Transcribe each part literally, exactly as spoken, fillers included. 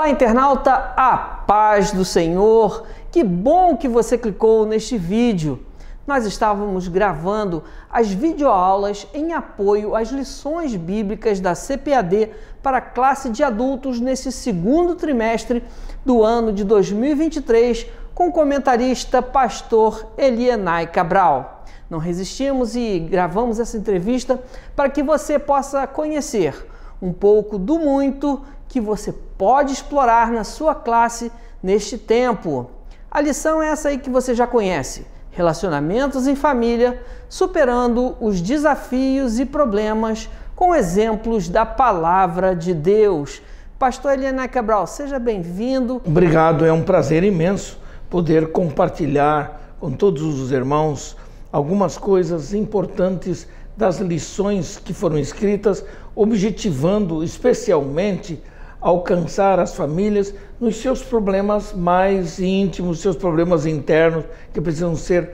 Olá, internauta, a paz do Senhor. Que bom que você clicou neste vídeo. Nós estávamos gravando as videoaulas em apoio às lições bíblicas da C P A D para a classe de adultos nesse segundo trimestre do ano de dois mil e vinte e três com o comentarista pastor Elienay Cabral. Não resistimos e gravamos essa entrevista para que você possa conhecer um pouco do muito que você pode explorar na sua classe neste tempo. A lição é essa aí que você já conhece: relacionamentos em família, superando os desafios e problemas com exemplos da palavra de Deus. Pastor Elienay Cabral, seja bem-vindo. Obrigado, é um prazer imenso poder compartilhar com todos os irmãos algumas coisas importantes das lições que foram escritas, objetivando especialmente alcançar as famílias nos seus problemas mais íntimos, seus problemas internos, que precisam ser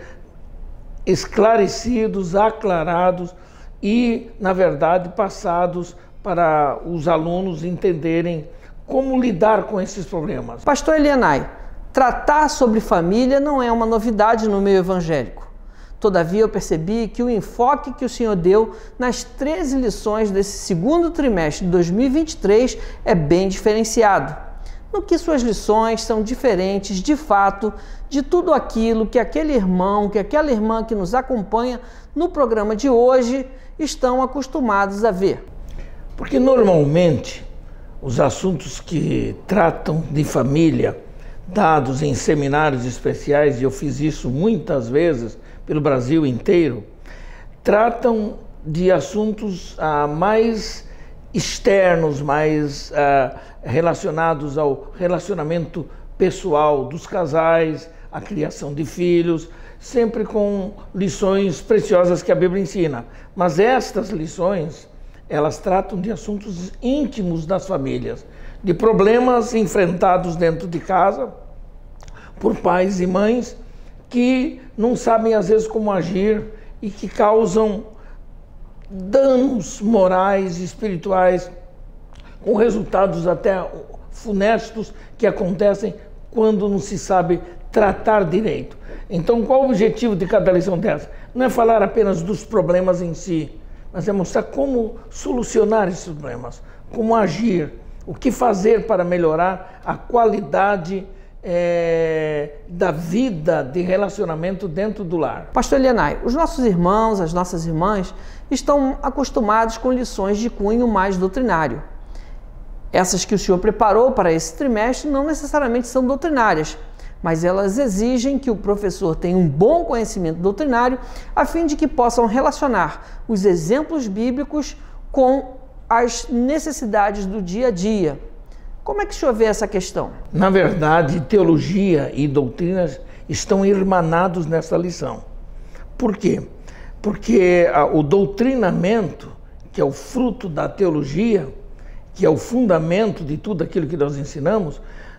esclarecidos, aclarados e, na verdade, passados para os alunos entenderem como lidar com esses problemas. Pastor Elienay, tratar sobre família não é uma novidade no meio evangélico. Todavia, eu percebi que o enfoque que o Senhor deu nas treze lições desse segundo trimestre de dois mil e vinte e três é bem diferenciado. No que suas lições são diferentes, de fato, de tudo aquilo que aquele irmão, que aquela irmã que nos acompanha no programa de hoje estão acostumados a ver. Porque normalmente os assuntos que tratam de família, dados em seminários especiais, e eu fiz isso muitas vezes pelo Brasil inteiro, tratam de assuntos ah, mais externos, mais ah, relacionados ao relacionamento pessoal dos casais, a criação de filhos, sempre com lições preciosas que a Bíblia ensina. Mas estas lições, elas tratam de assuntos íntimos das famílias, de problemas enfrentados dentro de casa por pais e mães que não sabem às vezes como agir e que causam danos morais e espirituais, com resultados até funestos que acontecem quando não se sabe tratar direito. Então, qual o objetivo de cada lição dessa? Não é falar apenas dos problemas em si, mas é mostrar como solucionar esses problemas, como agir, o que fazer para melhorar a qualidade É, da vida de relacionamento dentro do lar. Pastor Elienay, os nossos irmãos, as nossas irmãs estão acostumados com lições de cunho mais doutrinário. Essas que o Senhor preparou para esse trimestre não necessariamente são doutrinárias, mas elas exigem que o professor tenha um bom conhecimento doutrinário a fim de que possam relacionar os exemplos bíblicos com as necessidades do dia a dia. Como é que o senhor vê essa questão? Na verdade, teologia e doutrinas estão irmanados nessa lição. Por quê? Porque o doutrinamento, que é o fruto da teologia, que é o fundamento de tudo aquilo que nós ensinamos,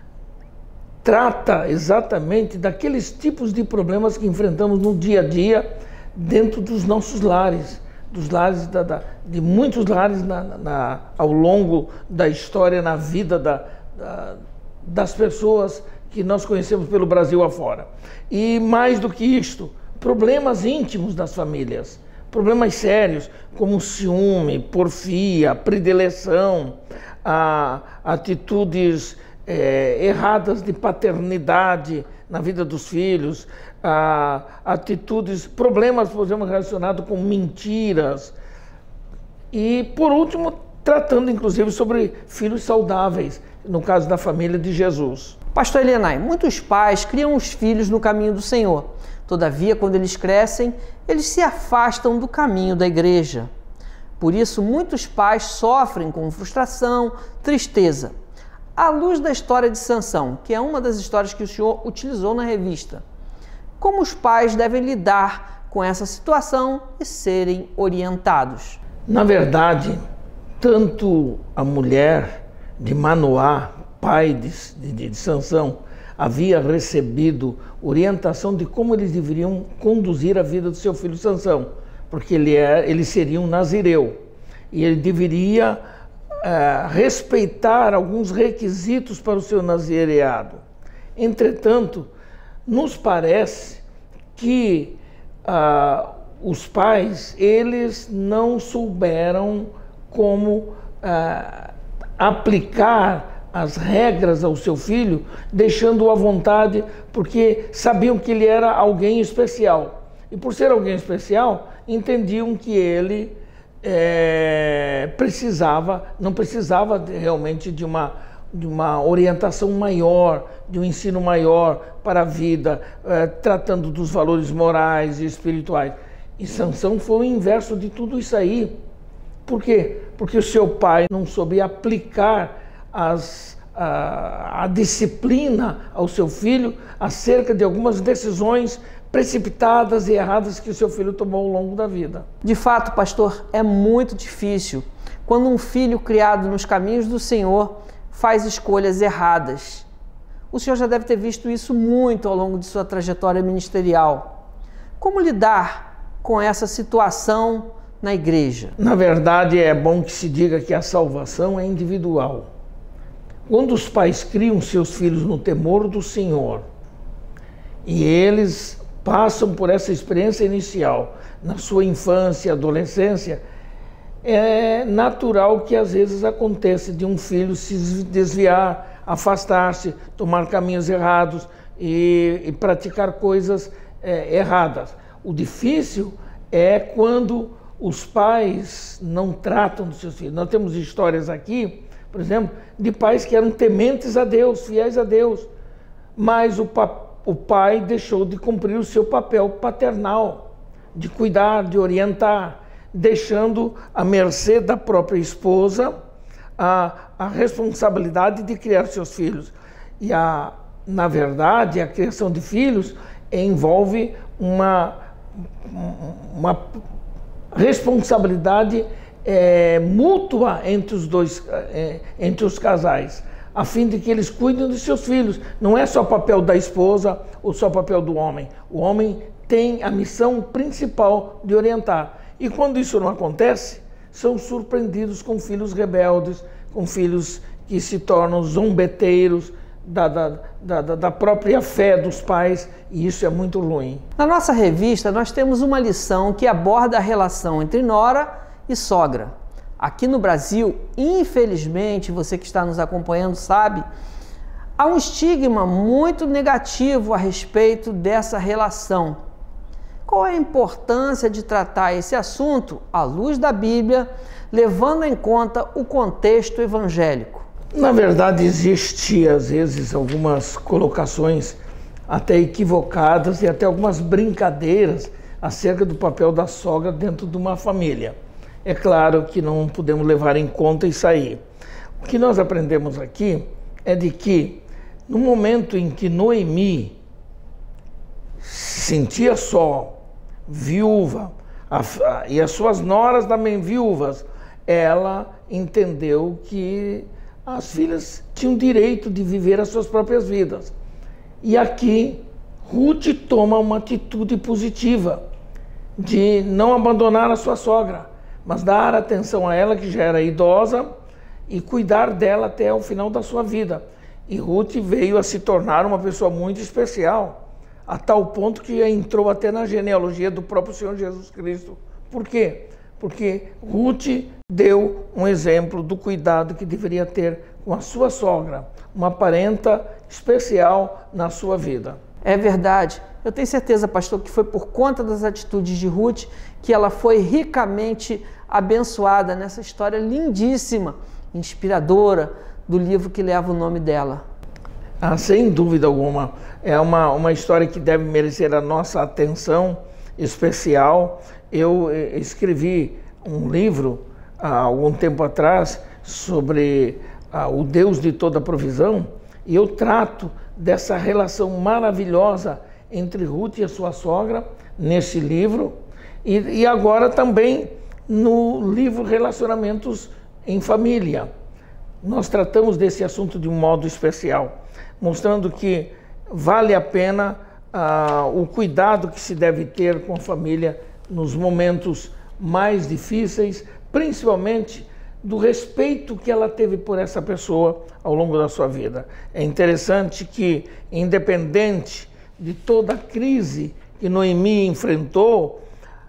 trata exatamente daqueles tipos de problemas que enfrentamos no dia a dia dentro dos nossos lares. Dos lares da, da, de muitos lares na, na, ao longo da história, na vida da, da, das pessoas que nós conhecemos pelo Brasil afora. E mais do que isto, problemas íntimos das famílias, problemas sérios como ciúme, porfia, predileção, a, atitudes é, erradas de paternidade na vida dos filhos, a, atitudes, problemas, por exemplo, relacionados com mentiras. E, por último, tratando inclusive sobre filhos saudáveis, no caso da família de Jesus. Pastor Elienay, muitos pais criam os filhos no caminho do Senhor. Todavia, quando eles crescem, eles se afastam do caminho da igreja. Por isso, muitos pais sofrem com frustração, tristeza. À luz da história de Sansão, que é uma das histórias que o senhor utilizou na revista, como os pais devem lidar com essa situação e serem orientados? Na verdade, tanto a mulher de Manoá, pai de, de, de Sansão, havia recebido orientação de como eles deveriam conduzir a vida do seu filho Sansão, porque ele, é, ele seria um nazireu e ele deveria uh, respeitar alguns requisitos para o seu nazireado. Entretanto, nos parece que uh, os pais, eles não souberam como uh, aplicar as regras ao seu filho, deixando-o à vontade, porque sabiam que ele era alguém especial. E por ser alguém especial, entendiam que ele é, precisava, não precisava de, realmente de uma, de uma orientação maior, de um ensino maior para a vida, é, tratando dos valores morais e espirituais. E Sansão foi o inverso de tudo isso aí. Por quê? Porque o seu pai não soube aplicar as, a, a disciplina ao seu filho acerca de algumas decisões precipitadas e erradas que o seu filho tomou ao longo da vida. De fato, pastor, é muito difícil quando um filho criado nos caminhos do Senhor faz escolhas erradas. O senhor já deve ter visto isso muito ao longo de sua trajetória ministerial. Como lidar com essa situação na igreja? Na verdade, é bom que se diga que a salvação é individual. Quando os pais criam seus filhos no temor do Senhor e eles passam por essa experiência inicial na sua infância e adolescência, é natural que às vezes aconteça de um filho se desviar, afastar-se, tomar caminhos errados e, e praticar coisas é, erradas. O difícil é quando os pais não tratam dos seus filhos. Nós temos histórias aqui, por exemplo, de pais que eram tementes a Deus, fiéis a Deus, mas o, pa o pai deixou de cumprir o seu papel paternal, de cuidar, de orientar, deixando à mercê da própria esposa a, a responsabilidade de criar seus filhos. E, a, na verdade, a criação de filhos envolve uma, uma responsabilidade é, mútua entre os dois, é, entre os casais, a fim de que eles cuidem de seus filhos. Não é só papel da esposa ou só papel do homem. O homem tem a missão principal de orientar. E quando isso não acontece, são surpreendidos com filhos rebeldes, com filhos que se tornam zombeteiros da, da, da, da própria fé dos pais, e isso é muito ruim. Na nossa revista, nós temos uma lição que aborda a relação entre nora e sogra. Aqui no Brasil, infelizmente, você que está nos acompanhando sabe, há um estigma muito negativo a respeito dessa relação. Qual é a importância de tratar esse assunto à luz da Bíblia, levando em conta o contexto evangélico? Na verdade, existe às vezes algumas colocações até equivocadas e até algumas brincadeiras acerca do papel da sogra dentro de uma família. É claro que não podemos levar em conta isso aí. O que nós aprendemos aqui é de que no momento em que Noemi se sentia só, viúva, a, a, e as suas noras também viúvas, ela entendeu que as filhas tinham direito de viver as suas próprias vidas. E aqui, Ruth toma uma atitude positiva de não abandonar a sua sogra, mas dar atenção a ela, que já era idosa, e cuidar dela até o final da sua vida. E Ruth veio a se tornar uma pessoa muito especial, a tal ponto que entrou até na genealogia do próprio Senhor Jesus Cristo. Por quê? Porque Ruth deu um exemplo do cuidado que deveria ter com a sua sogra, uma parenta especial na sua vida. É verdade. Eu tenho certeza, pastor, que foi por conta das atitudes de Ruth que ela foi ricamente abençoada nessa história lindíssima, inspiradora, do livro que leva o nome dela. Ah, sem dúvida alguma. É uma, uma história que deve merecer a nossa atenção especial. Eu eh, escrevi um livro há algum tempo atrás sobre ah, o Deus de toda provisão, e eu trato dessa relação maravilhosa entre Ruth e a sua sogra nesse livro, e, e agora também no livro Relacionamentos em Família. Nós tratamos desse assunto de um modo especial, mostrando que vale a pena ah, o cuidado que se deve ter com a família nos momentos mais difíceis, principalmente do respeito que ela teve por essa pessoa ao longo da sua vida. É interessante que, independente de toda a crise que Noemi enfrentou,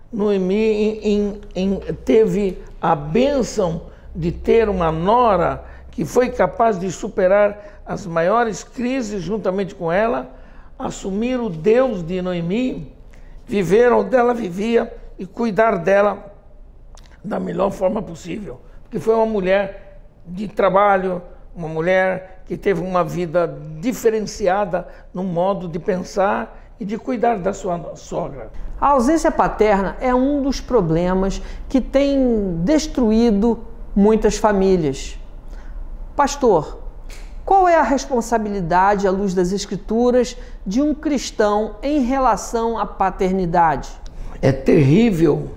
Noemi em, em, teve a bênção de ter uma nora que foi capaz de superar as maiores crises juntamente com ela, assumir o Deus de Noemi, viver onde ela vivia e cuidar dela da melhor forma possível. Porque foi uma mulher de trabalho, uma mulher que teve uma vida diferenciada no modo de pensar e de cuidar da sua sogra. A ausência paterna é um dos problemas que tem destruído muitas famílias. Pastor, qual é a responsabilidade, à luz das Escrituras, de um cristão em relação à paternidade? É terrível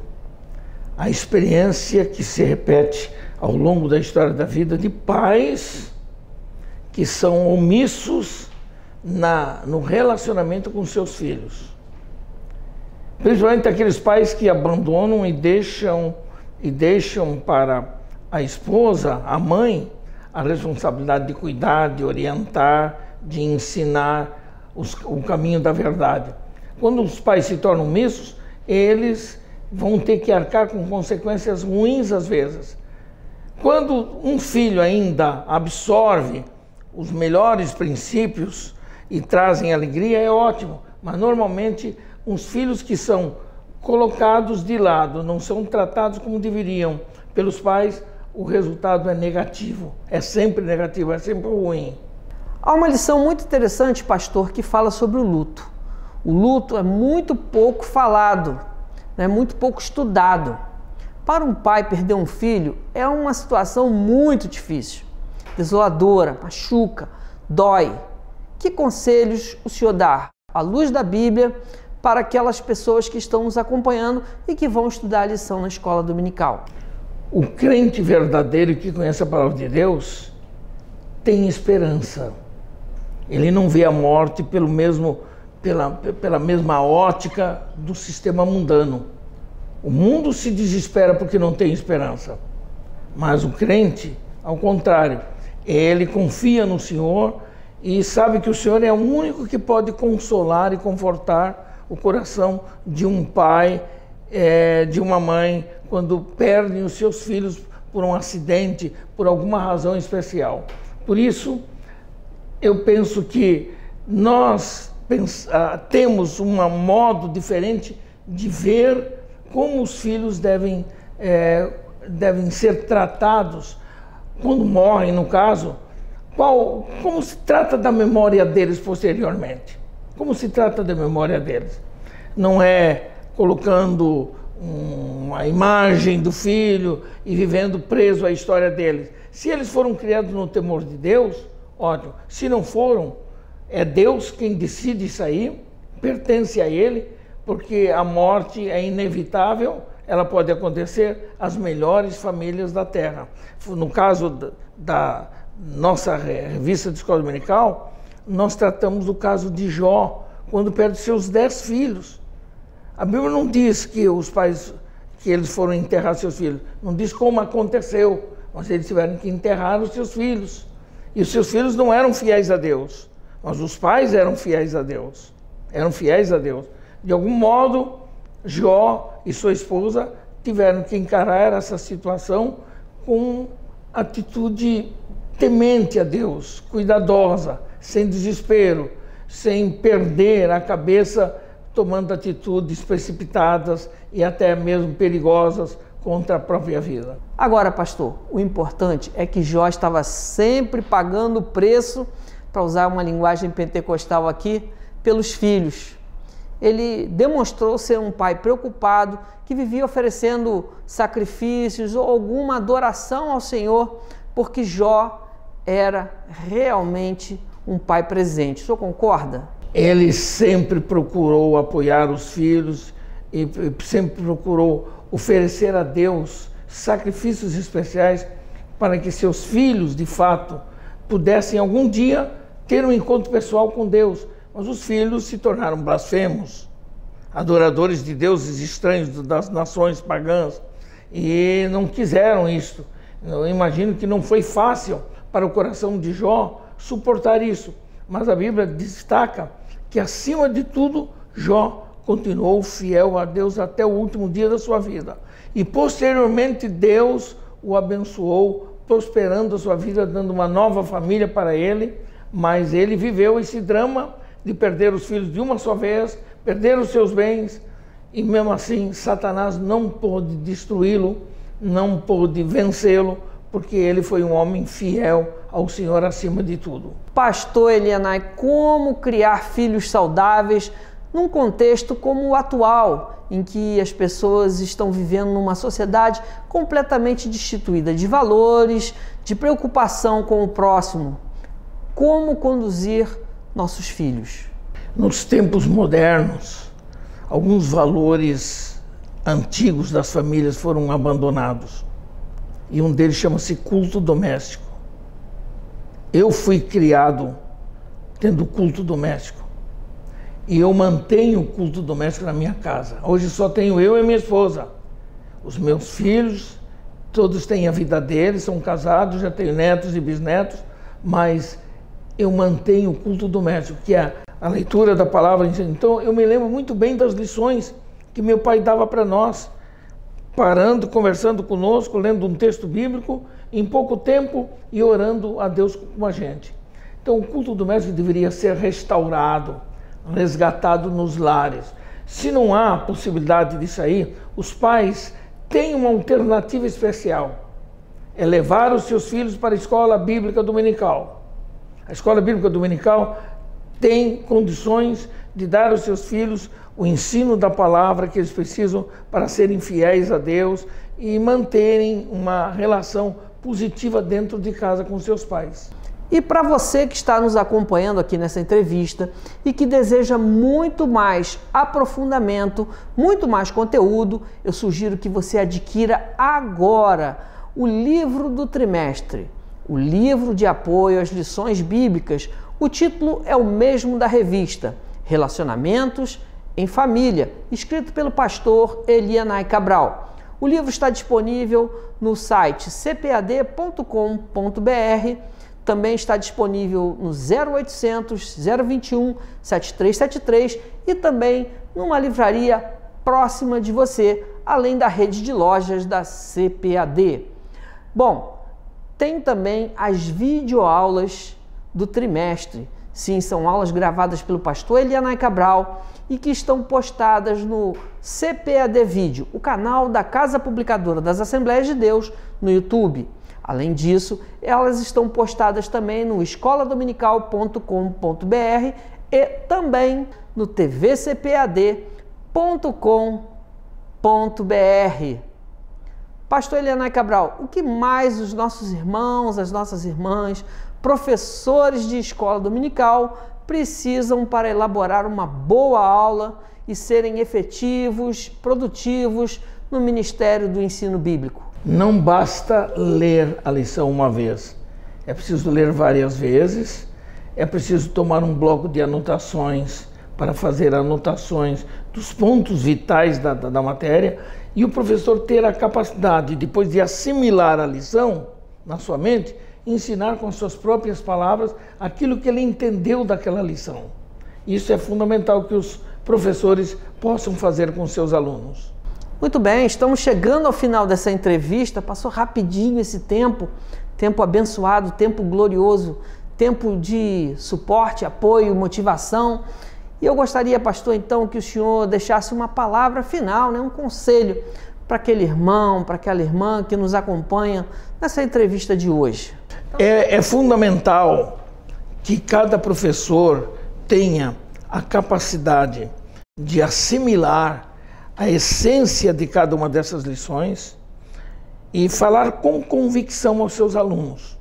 a experiência que se repete ao longo da história da vida de pais que são omissos na, no relacionamento com seus filhos. Principalmente aqueles pais que abandonam e deixam, e deixam para a esposa, a mãe, a responsabilidade de cuidar, de orientar, de ensinar os, o caminho da verdade. Quando os pais se tornam omissos, eles vão ter que arcar com consequências ruins às vezes. Quando um filho ainda absorve os melhores princípios e trazem alegria, é ótimo. Mas normalmente, uns filhos que são colocados de lado, não são tratados como deveriam pelos pais, o resultado é negativo. É sempre negativo, é sempre ruim. Há uma lição muito interessante, pastor, que fala sobre o luto. O luto é muito pouco falado, é muito pouco estudado. Para um pai perder um filho é uma situação muito difícil, desoladora, machuca, dói. Que conselhos o senhor dá, à luz da Bíblia, para aquelas pessoas que estão nos acompanhando e que vão estudar a lição na escola dominical? O crente verdadeiro que conhece a palavra de Deus tem esperança. Ele não vê a morte pelo mesmo, pela, pela mesma ótica do sistema mundano. O mundo se desespera porque não tem esperança. Mas o crente, ao contrário, ele confia no Senhor e sabe que o Senhor é o único que pode consolar e confortar o coração de um pai, é, de uma mãe, quando perdem os seus filhos por um acidente, por alguma razão especial. Por isso, eu penso que nós pensa, temos um modo diferente de ver como os filhos devem, é, devem ser tratados quando morrem, no caso, qual, como se trata da memória deles posteriormente. Como se trata da memória deles. Não é colocando uma imagem do filho e vivendo preso à história deles. Se eles foram criados no temor de Deus, ótimo. Se não foram, é Deus quem decide isso aí, pertence a Ele, porque a morte é inevitável, ela pode acontecer às melhores famílias da Terra. No caso da nossa revista de escola dominical, nós tratamos do caso de Jó, quando perde seus dez filhos. A Bíblia não diz que os pais, que eles foram enterrar seus filhos, não diz como aconteceu, mas eles tiveram que enterrar os seus filhos. E os seus filhos não eram fiéis a Deus, mas os pais eram fiéis a Deus, eram fiéis a Deus. De algum modo, Jó e sua esposa tiveram que encarar essa situação com atitude temente a Deus, cuidadosa, sem desespero, sem perder a cabeça, tomando atitudes precipitadas e até mesmo perigosas contra a própria vida. Agora, pastor, o importante é que Jó estava sempre pagando o preço, para usar uma linguagem pentecostal aqui, pelos filhos. Ele demonstrou ser um pai preocupado, que vivia oferecendo sacrifícios ou alguma adoração ao Senhor, porque Jó era realmente um pai presente. O senhor concorda? Ele sempre procurou apoiar os filhos e sempre procurou oferecer a Deus sacrifícios especiais para que seus filhos, de fato, pudessem algum dia ter um encontro pessoal com Deus. Mas os filhos se tornaram blasfemos, adoradores de deuses estranhos das nações pagãs, e não quiseram isto. Eu imagino que não foi fácil para o coração de Jó suportar isso, mas a Bíblia destaca que, acima de tudo, Jó continuou fiel a Deus até o último dia da sua vida. E posteriormente Deus o abençoou, prosperando a sua vida, dando uma nova família para ele, mas ele viveu esse drama de perder os filhos de uma só vez, perder os seus bens, e mesmo assim Satanás não pôde destruí-lo, não pôde vencê-lo, porque ele foi um homem fiel ao Senhor acima de tudo. Pastor Elianai, como criar filhos saudáveis num contexto como o atual, em que as pessoas estão vivendo numa sociedade completamente destituída de valores, de preocupação com o próximo? Como conduzir nossos filhos? Nos tempos modernos, alguns valores antigos das famílias foram abandonados. E um deles chama-se culto doméstico. Eu fui criado tendo culto doméstico. E eu mantenho o culto doméstico na minha casa. Hoje só tenho eu e minha esposa. Os meus filhos, todos têm a vida deles, são casados, já tenho netos e bisnetos, mas eu mantenho o culto doméstico, que é a leitura da palavra. Então eu me lembro muito bem das lições que meu pai dava para nós, parando, conversando conosco, lendo um texto bíblico, em pouco tempo, e orando a Deus com a gente. Então o culto doméstico deveria ser restaurado, resgatado nos lares. Se não há possibilidade disso aí, os pais têm uma alternativa especial: é levar os seus filhos para a escola bíblica dominical. A escola bíblica dominical tem condições de dar aos seus filhos o ensino da palavra que eles precisam para serem fiéis a Deus e manterem uma relação positiva dentro de casa com seus pais. E para você que está nos acompanhando aqui nessa entrevista e que deseja muito mais aprofundamento, muito mais conteúdo, eu sugiro que você adquira agora o livro do trimestre, o livro de apoio às lições bíblicas. O título é o mesmo da revista, Relacionamentos em Família, escrito pelo pastor Elianai Cabral. O livro está disponível no site c p a d ponto com ponto b r. Também está disponível no zero oitocentos, zero vinte e um, setenta e três setenta e três e também numa livraria próxima de você, além da rede de lojas da C P A D. Bom, tem também as videoaulas do trimestre. Sim, são aulas gravadas pelo pastor Elianai Cabral e que estão postadas no C P A D Vídeo, o canal da Casa Publicadora das Assembleias de Deus no YouTube. Além disso, elas estão postadas também no escola dominical ponto com ponto b r e também no t v c p a d ponto com ponto b r. Pastor Elianai Cabral, o que mais os nossos irmãos, as nossas irmãs, professores de escola dominical precisam para elaborar uma boa aula e serem efetivos, produtivos no ministério do ensino bíblico? Não basta ler a lição uma vez, é preciso ler várias vezes, é preciso tomar um bloco de anotações para fazer anotações dos pontos vitais da, da, da matéria, e o professor ter a capacidade, depois de assimilar a lição na sua mente, ensinar com suas próprias palavras aquilo que ele entendeu daquela lição. Isso é fundamental que os professores possam fazer com seus alunos. Muito bem, estamos chegando ao final dessa entrevista. Passou rapidinho esse tempo, tempo abençoado, tempo glorioso, tempo de suporte, apoio, motivação. E eu gostaria, pastor, então, que o senhor deixasse uma palavra final, né, um conselho para aquele irmão, para aquela irmã que nos acompanha nessa entrevista de hoje. É, é fundamental que cada professor tenha a capacidade de assimilar a essência de cada uma dessas lições e falar com convicção aos seus alunos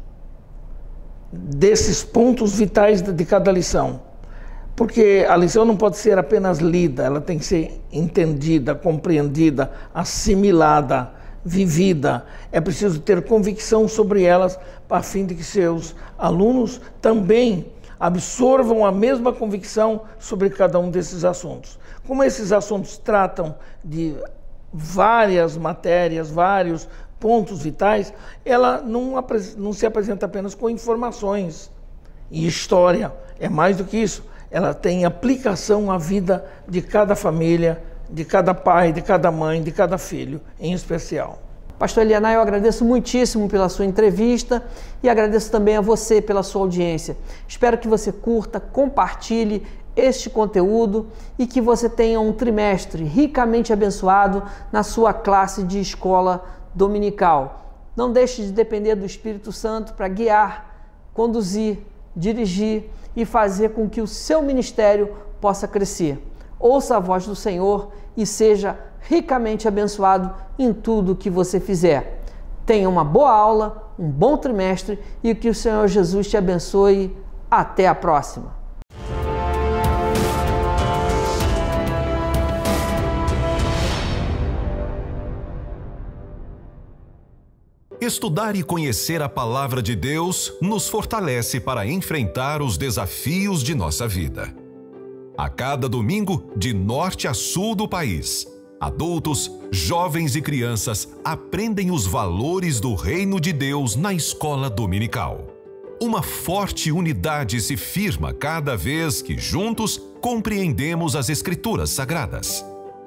desses pontos vitais de cada lição. Porque a lição não pode ser apenas lida, ela tem que ser entendida, compreendida, assimilada, vivida. É preciso ter convicção sobre elas a fim de que seus alunos também absorvam a mesma convicção sobre cada um desses assuntos. Como esses assuntos tratam de várias matérias, vários pontos vitais, ela não, não se apresenta apenas com informações e história, é mais do que isso, ela tem aplicação à vida de cada família, de cada pai, de cada mãe, de cada filho, em especial. Pastor Elianai, eu agradeço muitíssimo pela sua entrevista e agradeço também a você pela sua audiência. Espero que você curta, compartilhe este conteúdo e que você tenha um trimestre ricamente abençoado na sua classe de escola dominical. Não deixe de depender do Espírito Santo para guiar, conduzir, dirigir e fazer com que o seu ministério possa crescer. Ouça a voz do Senhor e seja ricamente abençoado em tudo que você fizer. Tenha uma boa aula, um bom trimestre e que o Senhor Jesus te abençoe. Até a próxima! Estudar e conhecer a Palavra de Deus nos fortalece para enfrentar os desafios de nossa vida. A cada domingo, de norte a sul do país, adultos, jovens e crianças aprendem os valores do Reino de Deus na escola dominical. Uma forte unidade se firma cada vez que juntos compreendemos as Escrituras Sagradas.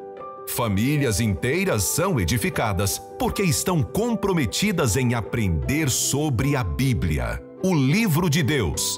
Famílias inteiras são edificadas porque estão comprometidas em aprender sobre a Bíblia, o livro de Deus.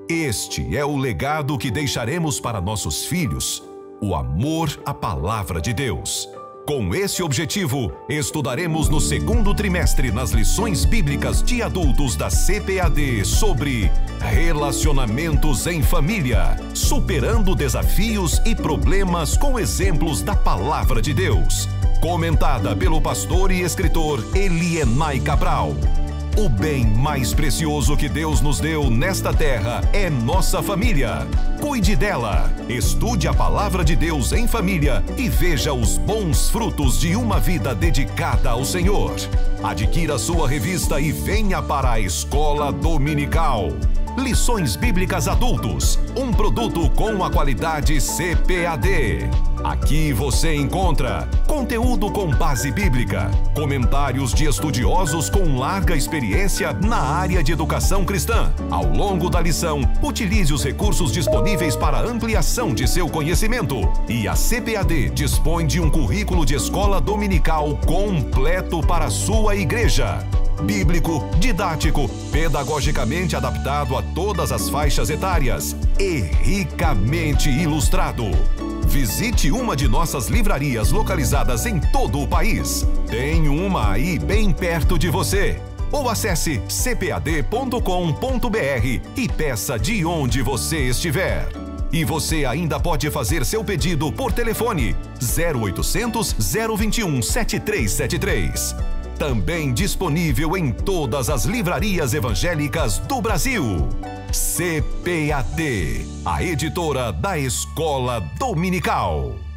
Este é o legado que deixaremos para nossos filhos, o amor à Palavra de Deus. Com esse objetivo, estudaremos no segundo trimestre nas lições bíblicas de adultos da C P A D sobre relacionamentos em família, superando desafios e problemas com exemplos da Palavra de Deus. Comentada pelo pastor e escritor Elianai Cabral. O bem mais precioso que Deus nos deu nesta terra é nossa família. Cuide dela, estude a Palavra de Deus em família e veja os bons frutos de uma vida dedicada ao Senhor. Adquira sua revista e venha para a Escola Dominical. Lições Bíblicas Adultos, um produto com a qualidade C P A D. Aqui você encontra conteúdo com base bíblica, comentários de estudiosos com larga experiência na área de educação cristã. Ao longo da lição, utilize os recursos disponíveis para ampliação de seu conhecimento. E a C P A D dispõe de um currículo de escola dominical completo para a sua igreja. Bíblico, didático, pedagogicamente adaptado a todas as faixas etárias e ricamente ilustrado. Visite uma de nossas livrarias localizadas em todo o país. Tem uma aí bem perto de você. Ou acesse c p a d ponto com ponto b r e peça de onde você estiver. E você ainda pode fazer seu pedido por telefone zero oitocentos, zero vinte e um, setenta e três setenta e três. Também disponível em todas as livrarias evangélicas do Brasil. C P A D, a editora da Escola Dominical.